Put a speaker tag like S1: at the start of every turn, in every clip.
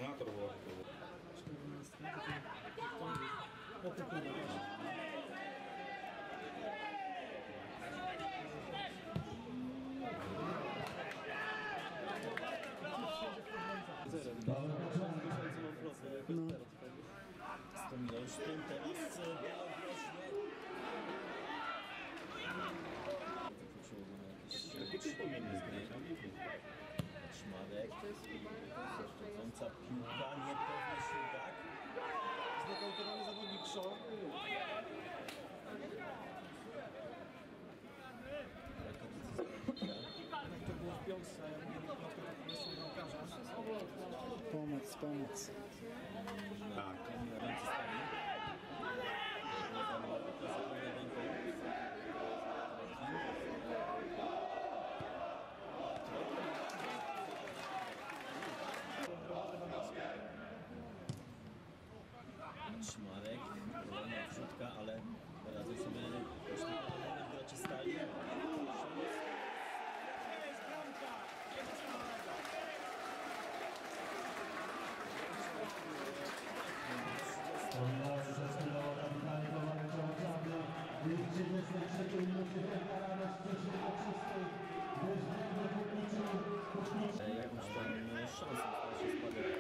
S1: Terminator było.
S2: 100 milionów sztym, teraz wykluczyło go na jakieś przypomnienie z gry. Szmarek, chodząca piłka, niepewny Siudak.
S3: Znokauterowany zawodnik Shaw. To było w piątce,
S4: Pomoc.
S1: Tak.
S2: Szmarek, kolejna wrzutka, ale radzą sobie gracze stali. Jakąś tam szansę na spadek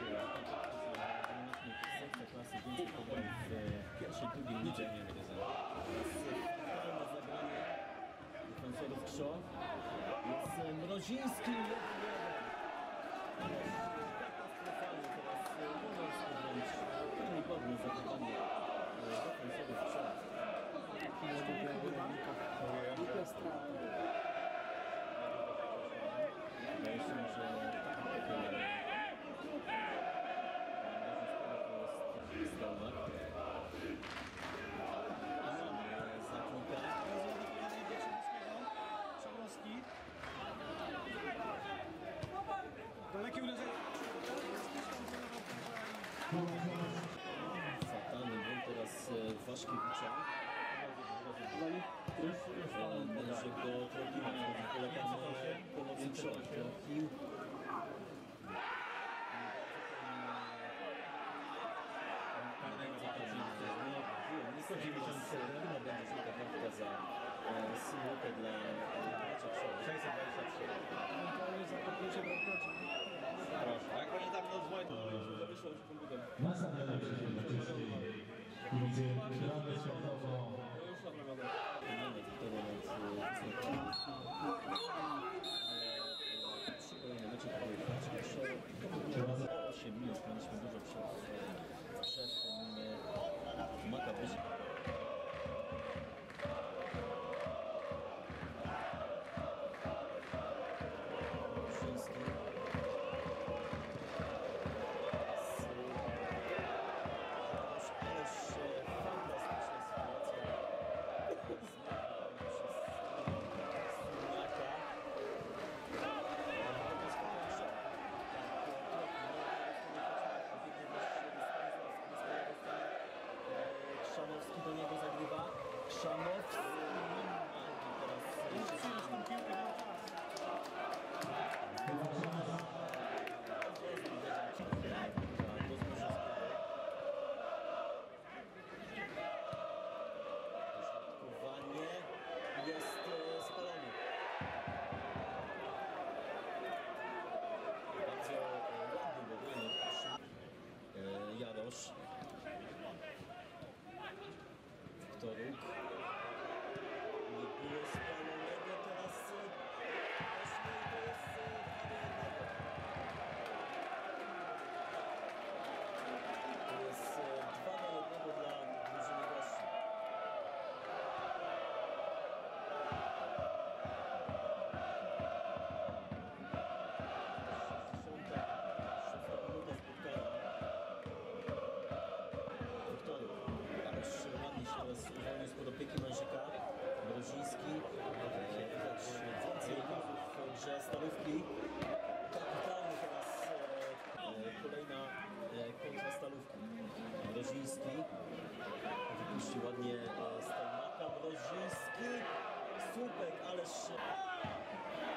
S2: klasy więcej pobrań w pierwszej, drugiej lidze. Fatalne zagranie defensorów Krzo. Jest Mroziński. Katastrofalnie teraz Mroziński wręcz. Karygodne zachowanie defensorów Krzo. Wydaje się, że Stalmar. Zakłuka.
S3: Szamowski. Dalekie uderzenie.
S2: Fatalny błąd teraz Waszkiewicza. Będzie go Trokina wchodzi, polega na pomocy Krzo. Niko 97, będzie żółta kartka za sylwetę dla gracza Krzo. 623.
S3: Ewentualnie za kopnięcie bramkarza.
S1: Proszę. Jak oni tam rozwoją, to wyszło już komputer.
S5: Następne przyjęcie kibice gramy światowo.
S1: Już naprawione.
S2: Ale 3 kolejne mecze były Krzo. 8 minut, mieliśmy dużo przed tym Makabyzie. Szamowski do niego zagrywa. Szamowski. Dośrodkowanie jest spalony. Bardzo ładny wygrany. Jarosz. Wiktoruk. Nie było spalonego, teraz to jest to jest 2-1 dla drużyny gości. Uwolnił spod opieki Mężyka, Mroziński, widać więcej gazów w grze Stalówki. Kapitalny teraz kolejna kontra Stalówki. Mroziński wypuścił ładnie Stelmaka, Mroziński, słupek, ależ